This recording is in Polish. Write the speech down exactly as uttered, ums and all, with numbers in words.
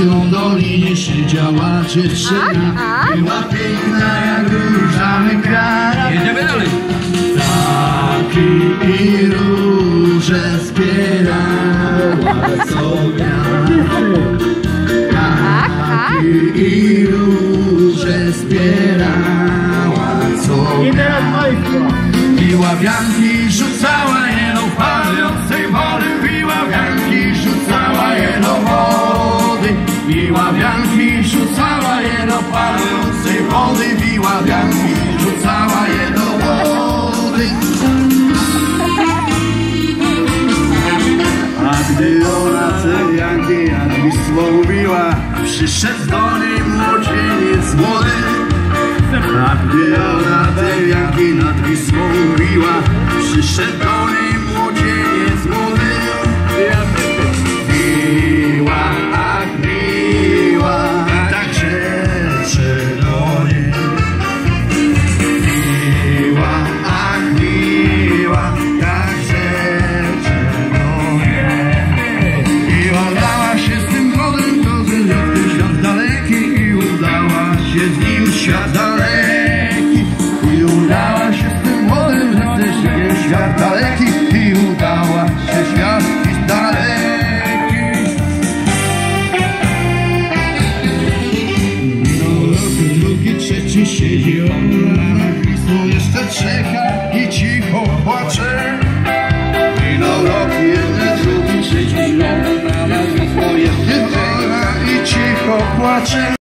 W dolinie siedziała dziewczyna, była piękna jak różany kraj. Jedziemy dalej. Ptaki i róże zbierała sobie. Ptaki i róże zbierała sobie. Piła wianki, rzucała je do padającej wody. Piła wianki, rzucała je do wody. Piła wianki, rzucała je do padającej wody. Piła wianki, rzucała je do wody. A gdy ona te wianki nad Wisłą biła, przyszedł do niej młodzieniec młody. A gdy ona te wianki nad Wisłą biła, przyszedł do niej młodzieniec młody. Biła, ach biła, tak rzeczy do niej. Biła, ach biła, tak rzeczy do niej. I udała się z tym młodym, to w świat daleki. I udała się z nim świat daleki. I udała się z tym młodym, że świat daleki. I udała się świat daleki. Trzeci siedzi ona na Wisłą, jeszcze czeka i cicho płacze. Minął rok, jeden, drugi, trzeci, ona na Wisłą, jeszcze czeka i cicho płacze.